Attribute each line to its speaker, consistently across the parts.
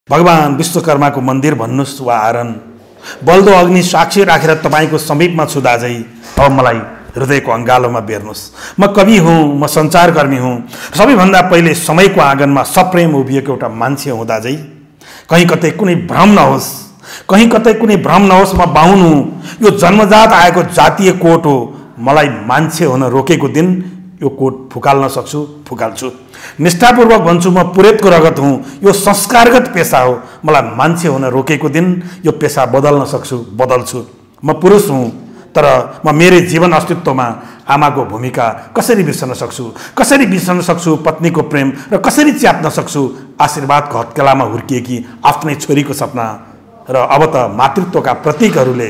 Speaker 1: भगवान विश्वकर्माको मन्दिर भन्नुस् वा आरण, बल्दो अग्नि साक्षी राखेर तपाईँको समीपमा छु दाजै। अब मलाई हृदयको अङ्गालोमा बेर्नुस्। म कवि हुँ, म सञ्चारकर्मी हुँ। सबैभन्दा पहिले समयको आँगनमा सप्रेम उभिएको एउटा मान्छे हुँ दाजै। कहीँ कतै कुनै भ्रम नहोस्, कहीँ कतै कुनै भ्रम नहोस्, म बाहुन हुँ। यो जन्मजात आएको जातीय कोट हो। मलाई मान्छे हुन रोकेको दिन यो कोट फुकाल्न सक्छु, फुकाल्छु। निष्ठापूर्वक भन्छु, म पुरेतको रगत हुँ। यो संस्कारगत पेसा हो। मलाई मान्छे हुन रोकेको दिन यो पेसा बदल्न सक्छु, बदल्छु। म पुरुष हुँ, तर म मेरै जीवन अस्तित्वमा आमाको भूमिका कसरी बिर्सन सक्छु, कसरी बिर्सन सक्छु पत्नीको प्रेम, र कसरी च्याप्न सक्छु आशीर्वादको हत्केलामा हुर्किएकी आफ्नै छोरीको सपना। र अब त मातृत्वका प्रतीकहरूले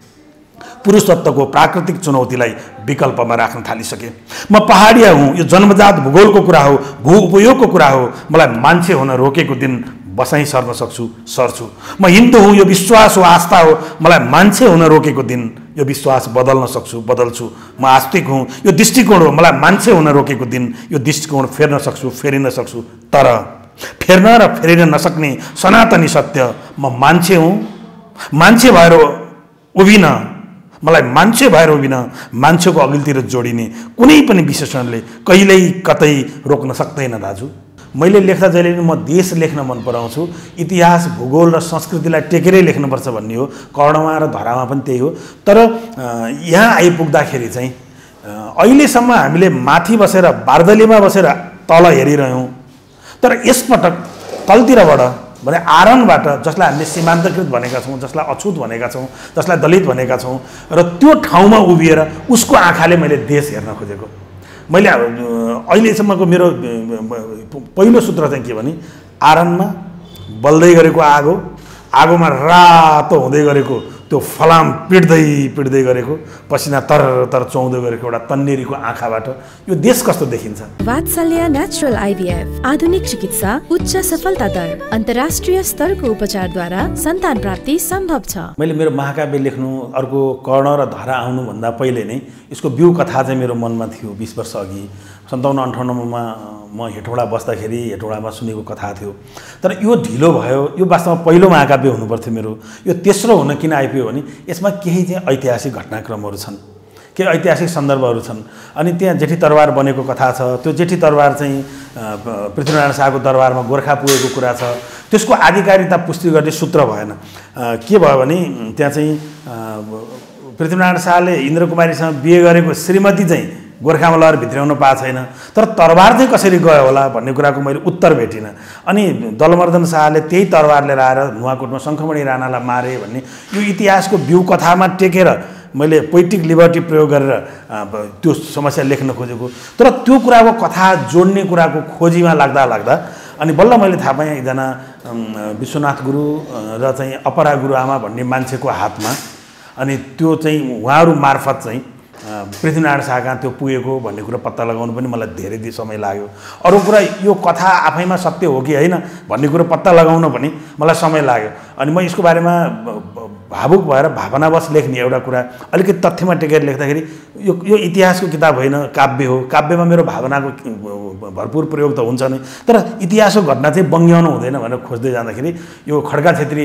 Speaker 1: पुरुषत्वको प्राकृतिक चुनौतीलाई विकल्पमा राख्न थालिसके। म पहाडिया हुँ, यो जन्मजात भूगोलको कुरा हो, भू उपयोगको कुरा हो। मलाई मान्छे हुन रोकेको दिन बसाइ सर्न सक्छु, सर्छु। म हिन्दू हुँ, यो विश्वास हो, आस्था हो। मलाई मान्छे हुन रोकेको दिन यो विश्वास बदल्न सक्छु, बदल्छु। म आस्तिक हुँ, यो दृष्टिकोण हो। मलाई मान्छे हुन रोकेको दिन यो दृष्टिकोण फेर्न सक्छु, फेरिन सक्छु। तर फेर्न र फेरिन नसक्ने सनातनी सत्य, म मान्छे हुँ। मान्छे भएर उभिन, मलाई मान्छे भएर उभिन, मान्छेको अघिल्तिर जोडिने कुनै पनि विशेषणले कहिल्यै कतै रोक्न सक्दैन दाजु। मैले लेख्दा जहिले पनि म देश लेख्न मन पराउँछु। इतिहास, भूगोल र संस्कृतिलाई टेकेरै लेख्नुपर्छ भन्ने हो। कर्णमा र धरामा पनि त्यही हो। तर यहाँ आइपुग्दाखेरि चाहिँ अहिलेसम्म हामीले माथि बसेर बार्दलीमा बसेर तल हेरिरह्यौँ। तर यसपटक तलतिरबाट भने आरणबाट, जसलाई हामीले सीमान्तकृत भनेका छौँ, जसलाई अछुत भनेका छौँ, जसलाई दलित भनेका छौँ, र त्यो ठाउँमा उभिएर उसको आँखाले मैले देश हेर्न खोजेको। मैले अहिलेसम्मको मेरो पहिलो सूत्र चाहिँ के भने, आरणमा बल्दै गरेको आगो, आगोमा रातो हुँदै गरेको त्यो फलाम पिट्दै गरेको पसिना तर तर चौँदै गरेको एउटा तन्नेरीको आँखाबाट यो देश कस्तो देखिन्छ।
Speaker 2: वात्सल्य नेचुरल आइभीएफ आधुनिक चिकित्सा, उच्च सफलता दर, अन्तर्राष्ट्रिय स्तरको उपचारद्वारा सन्तान प्राप्ति सम्भव छ। मैले
Speaker 1: मेरो महाकाव्य लेख्नु, अर्को कर्ण र धरा आउनुभन्दा पहिले नै यसको बिउ कथा चाहिँ मेरो मनमा थियो। 20 वर्ष अघि 57-58मा म हेटौँडा बस्दाखेरि हेटौँडामा सुनेको कथा थियो। तर यो ढिलो भयो। यो वास्तवमा पहिलो महाकाव्य हुनुपर्थ्यो मेरो। यो तेस्रो हुन किन आइपुग्यो भने यसमा केही चाहिँ ऐतिहासिक घटनाक्रमहरू छन्, केही ऐतिहासिक सन्दर्भहरू छन्। अनि त्यहाँ जेठी तरबार बनेको कथा छ। त्यो जेठी तरबार चाहिँ पृथ्वीनारायण शाहको दरबारमा गोर्खा पुगेको कुरा छ। त्यसको आधिकारिकता पुष्टि गर्ने सूत्र भएन। के भयो भने त्यहाँ चाहिँ पृथ्वीनारायण शाहले इन्द्रकुमारीसँग बिहे गरेको श्रीमती चाहिँ गोर्खामा लहर भित्राउन पाएको छैन। तर तरबार चाहिँ कसरी गयो होला भन्ने कुराको मैले उत्तर भेटिनँ। अनि दलमर्दन शाहले त्यही तरबार लिएर आएर नुवाकोटमा शङ्खमणि राणालाई मारे भन्ने यो इतिहासको बिउ कथामा टेकेर मैले पोइटिक लिबर्टी प्रयोग गरेर त्यो समस्या लेख्न खोजेको। तर त्यो कुराको कथा जोड्ने कुराको खोजीमा लाग्दा अनि बल्ल मैले थाहा पाएँ एकजना विश्वनाथ गुरु र चाहिँ अपरा गुरुआमा भन्ने मान्छेको हातमा, अनि त्यो चाहिँ उहाँहरू मार्फत चाहिँ पृथ्वीनारायण शाह कहाँ त्यो पुगेको भन्ने कुरा पत्ता लगाउनु पनि मलाई धेरै समय लाग्यो। अरू कुरा यो कथा आफैमा सत्य हो कि होइन भन्ने कुरो पत्ता लगाउन पनि मलाई समय लाग्यो। अनि म यसको बारेमा भावुक भएर भावनावश लेख्ने एउटा कुरा अलिकति तथ्यमा टेकेर लेख्दाखेरि यो इतिहासको किताब होइन, काव्य हो। काव्यमा मेरो भावनाको भरपुर प्रयोग त हुन्छ नै, तर इतिहासको घटना चाहिँ बङ्ग्याउनु हुँदैन भनेर खोज्दै जाँदाखेरि यो खड्का छेत्री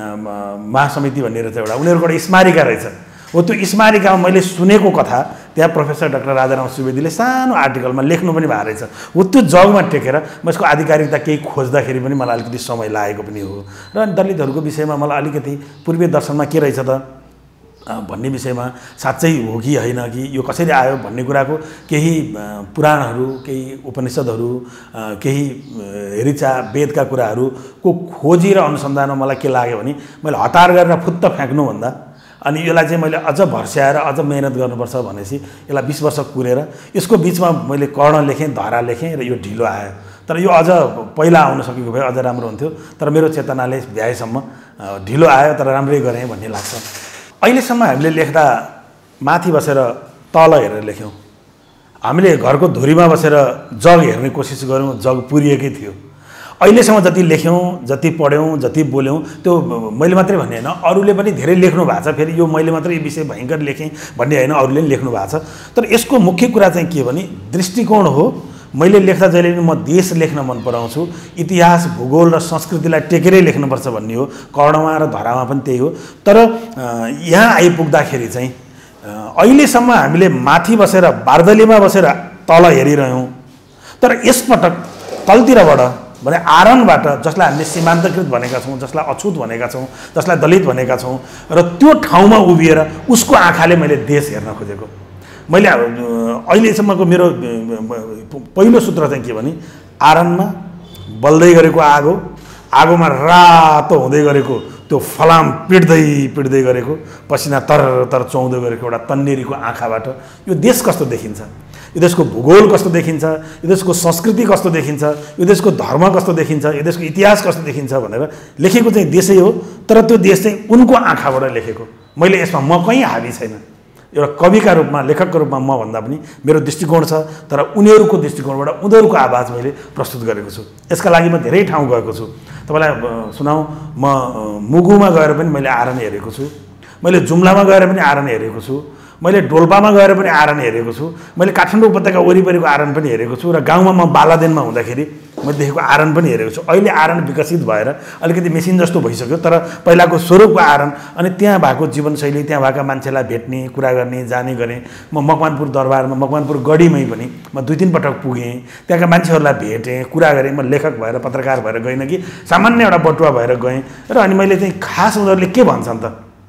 Speaker 1: महासमिति भन्ने रहेछ एउटा, उनीहरूको एउटा स्मारिका रहेछ। हो त्यो स्मारिकामा मैले सुनेको कथा त्यहाँ प्रोफेसर डाक्टर राजाराम सुवेदीले सानो आर्टिकलमा लेख्नु पनि भएको रहेछ। हो त्यो जगमा टेकेर म यसको आधिकारिकता केही खोज्दाखेरि पनि मलाई अलिकति समय लागेको पनि हो। र दलितहरूको विषयमा मलाई अलिकति पूर्वीय दर्शनमा के रहेछ त भन्ने विषयमा साँच्चै हो कि होइन कि यो कसरी आयो भन्ने कुराको केही पुराणहरू, केही उपनिषदहरू, केही ऋचा वेदका कुराहरूको खोजी र अनुसन्धानमा मलाई के लाग्यो भने मैले हतार गरेर फुत्त फ्याँक्नुभन्दा अनि यसलाई चाहिँ मैले अझ भर्स्याएर अझ मेहनत गर्नुपर्छ भनेपछि यसलाई 20 वर्ष कुरेर यसको बिचमा मैले कर्ण लेखेँ, धरा लेखेँ र यो ढिलो आयो। तर यो अझ पहिला आउन सकेको भए अझ राम्रो हुन्थ्यो। तर मेरो चेतनाले भ्याएसम्म ढिलो आयो, तर राम्रै गरेँ भन्ने लाग्छ। अहिलेसम्म हामीले लेख्दा माथि बसेर तल हेरेर लेख्यौँ। हामीले घरको धुरीमा बसेर जग हेर्ने कोसिस गऱ्यौँ, जग पुरिएकै थियो। अहिलेसम्म जति लेख्यौँ, जति पढ्यौँ, जति बोल्यौँ, त्यो मैले मात्रै भन्ने होइन, अरूले पनि धेरै लेख्नु भएको छ। फेरि यो मैले मात्रै यो विषय भयङ्कर लेखेँ भन्ने होइन, अरूले पनि लेख्नु भएको छ। तर यसको मुख्य कुरा चाहिँ के भने दृष्टिकोण हो मैले लेख्दा जहिले पनि म देश लेख्न मन पराउँछु, इतिहास भूगोल र संस्कृतिलाई टेकेरै लेख्नुपर्छ भन्ने हो। कर्णमा र धरामा पनि त्यही हो। तर यहाँ आइपुग्दाखेरि चाहिँ अहिलेसम्म हामीले माथि बसेर बार्दलीमा बसेर तल हेरिरह्यौँ, तर यसपटक तलतिरबाट भने आरणबाट जसलाई हामीले सीमान्तकृत भनेका छौँ, जसलाई अछुत भनेका छौँ, जसलाई दलित भनेका छौँ, र त्यो ठाउँमा उभिएर उसको आँखाले मैले देश हेर्न खोजेको। मैले अहिलेसम्मको मेरो पहिलो सूत्र चाहिँ के भने, आरणमा बल्दै गरेको आगो, आगोमा रातो हुँदै गरेको त्यो फलाम पिट्दै गरेको, पसिना तर तर चुहाउँदै गरेको एउटा तन्नेरीको आँखाबाट यो देश कस्तो देखिन्छ, यो देशको भूगोल कस्तो देखिन्छ, यो देशको संस्कृति कस्तो देखिन्छ, यो देशको धर्म कस्तो देखिन्छ, यो देशको इतिहास कस्तो देखिन्छ भनेर लेखेको चाहिँ देशै हो। तर त्यो देश चाहिँ उनको आँखाबाट लेखेको। मैले यसमा म कहीँ हाबी छैन। एउटा कविका रूपमा, लेखकको रूपमा म भन्दा पनि मेरो दृष्टिकोण छ, तर उनीहरूको दृष्टिकोणबाट उनीहरूको आवाज मैले प्रस्तुत गरेको छु। यसका लागि म धेरै ठाउँ गएको छु। तपाईँलाई सुनाउँ, म मुगुमा गएर पनि मैले आरण हेरेको छु, मैले जुम्लामा गएर पनि आरण हेरेको छु, मैले डोल्पामा गएर पनि आरण हेरेको छु, मैले काठमाडौँ उपत्यका वरिपरिको आरण पनि हेरेको छु, र गाउँमा म बालादेनमा हुँदाखेरि मैले देखेको आरण पनि हेरेको छु। अहिले आरण विकसित भएर अलिकति मेसिन जस्तो भइसक्यो, तर पहिलाको स्वरूपको आरण अनि त्यहाँ भएको जीवनशैली, त्यहाँ भएका मान्छेलाई भेट्ने, कुरा गर्ने, जाने गरेँ। म मकवानपुर दरबारमा, मकवानपुर गढीमै पनि म 2-3 पटक पुगेँ, त्यहाँका मान्छेहरूलाई भेटेँ, कुरा गरेँ। म लेखक भएर, पत्रकार भएर गइनँ कि सामान्य एउटा बटुवा भएर गएँ। र अनि मैले चाहिँ खास उनीहरूले के भन्छन् त,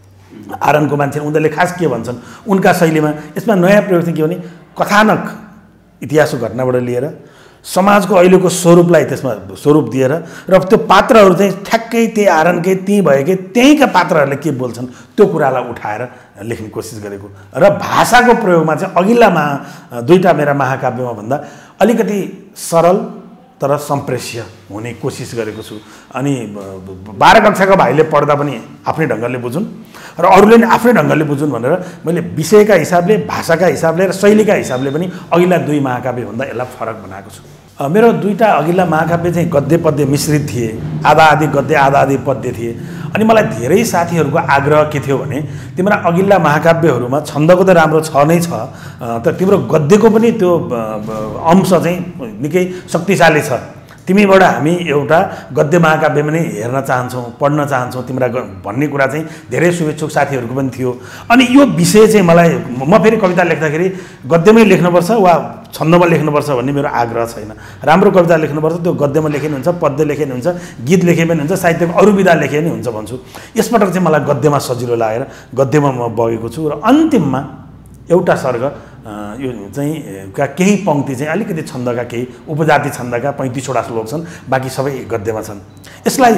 Speaker 1: आरणको मान्छे उनीहरूले खास के भन्छन् उनका शैलीमा। यसमा नयाँ प्रयोग चाहिँ के भने, कथानक इतिहासको घटनाबाट लिएर समाजको अहिलेको स्वरूपलाई त्यसमा स्वरूप दिएर, र त्यो पात्रहरू चाहिँ ठ्याक्कै त्यही आरणकै, त्यहीँ भएकै, त्यहीँका पात्रहरूले के बोल्छन् त्यो कुरालाई उठाएर लेख्ने कोसिस गरेको। र भाषाको प्रयोगमा चाहिँ अघिल्ला दुईटा मेरा महाकाव्यमा भन्दा अलिकति सरल तर सम्प्रेष्य हुने कोसिस गरेको छु। अनि 12 कक्षाको भाइले पढ्दा पनि आफ्नै ढङ्गले बुझुन् र अरूले पनि आफ्नै ढङ्गले बुझुन् भनेर मैले विषयका हिसाबले, भाषाका हिसाबले र शैलीका हिसाबले पनि अघिल्ला 2 महाकाव्यभन्दा यसलाई फरक बनाएको छु। मेरो 2टा अघिल्ला महाकाव्य चाहिँ गद्य पद्य मिश्रित थिए, आधा आधी गद्य आधा आधी पद्य थिए। अनि मलाई धेरै साथीहरूको आग्रह के थियो भने, तिम्रो अघिल्ला महाकाव्यहरूमा छन्दको त राम्रो छ नै छ, तर तिम्रो गद्यको पनि त्यो अंश चाहिँ निकै शक्तिशाली छ। तिमीबाट हामी एउटा गद्य महाकाव्य पनि हेर्न चाहन्छौँ, पढ्न चाहन्छौँ तिम्रा भन्ने कुरा चाहिँ धेरै शुभेच्छुक साथीहरूको पनि थियो। अनि यो विषय चाहिँ मलाई, म फेरि कविता लेख्दाखेरि गद्यमै लेख्नुपर्छ वा छन्दमा लेख्नुपर्छ भन्ने मेरो आग्रह छैन। राम्रो कविता लेख्नुपर्छ, त्यो गद्यमा लेखे नि हुन्छ, पद्य लेखे नि हुन्छ, गीत लेखे पनि हुन्छ, साहित्यको अरू विधा लेखे नि हुन्छ भन्छु। यसपटक चाहिँ मलाई गद्यमा सजिलो लागेर गद्यमा म बगेको छु। र अन्तिममा एउटा सर्ग, यो चाहिँ केही पङ्क्ति चाहिँ अलिकति छन्दका, केही उपजाति छन्दका 35वटा श्लोक छन्, बाँकी सबै गद्यमा छन्। यसलाई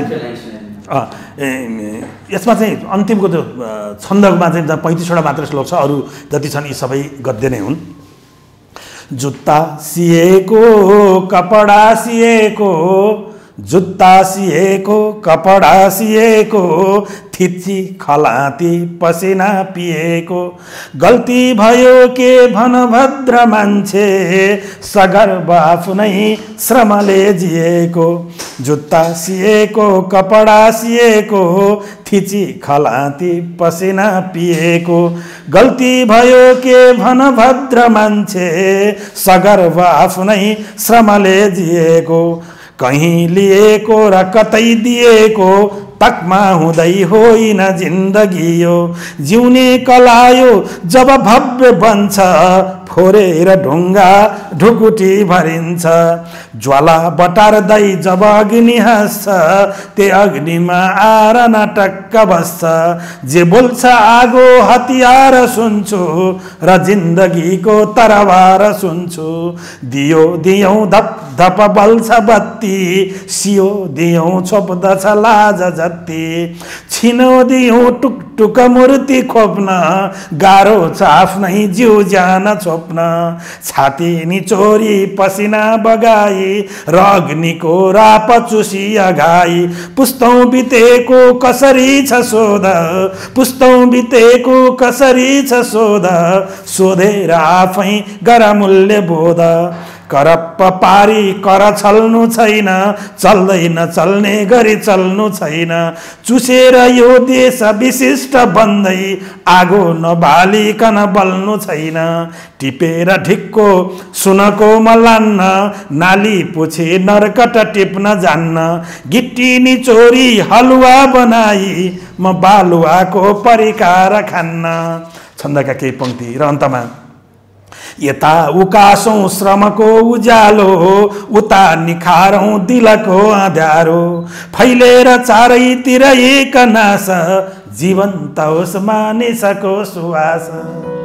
Speaker 1: यसमा चाहिँ अन्तिमको त्यो छन्दमा चाहिँ 35वटा मात्र श्लोक छ, अरू जति छन् यी सबै गद्य नै हुन्। जुत्ता सिएको कपडा सिएको, जुत्ता सिएको कपडा सिएको, थिच्ची खलाती पसिना पिएको, गल्ती भयो के भन भद्र मान्छे, सगर्व आफ्नै श्रमले जिएको। जुत्ता सिएको कपडा सिएको, थिची खलाती पसिना पिएको, गल्ती भयो के भन भद्र मान्छे, सगर्व आफ्नै श्रमले जिएको। कहीँ लिएको र कतै दिएको, तकमा हुँदै होइन जिन्दगी यो। जिउने कलायो जब भव्य बन्छ, फोरेर ढुङ्गा ढुकुटी भरिन्छ। ज्वाला बटार्दै जब अग्नि हाँस्छ, त्यो अग्निमा आरन टक्क बस्छ। जे बोल्छ आगो हतियार सुन्छु, र जिन्दगीको तरवार सुन्छु। दियो दियौँ धप धप बल्छ बत्ती, सियो दियौँ छोप्दछ लाज जत्ती। छिनो दियौँ टुक टुक मूर्ति खोप्न, गाह्रो छ आफ्नै जिउ ज्यान छोप्न। छाती निचोरी पसिना बगाई, र अग्निको राप चुसी अघाई। पुस्तौँ बितेको कसरी छ सोध, पुस्तौँ बितेको कसरी छ सोध, सोधेर आफै गर मूल्य बोध। करप्प पारी कर छल्नु छैन, चल्दैन चल्ने गरी चल्नु छैन। चुसेर यो देश विशिष्ट बन्दै आगो नबालिकन बल्नु छैन। टिपेर ढिक्को सुनको मलान्न, नाली पुछे नरकट टिप्न जान्न। गिट्टी निचोरी हलुवा बनाई म बालुवाको परिकार खान्न। छन्दका केही पङ्क्ति र अन्तमा यता उकासौं श्रमको उज्यालो, उता निखारौं दिलको अँध्यारो। फैलेर चारैतिर एक नास, जीवन्त होस् मानिसको सुवास।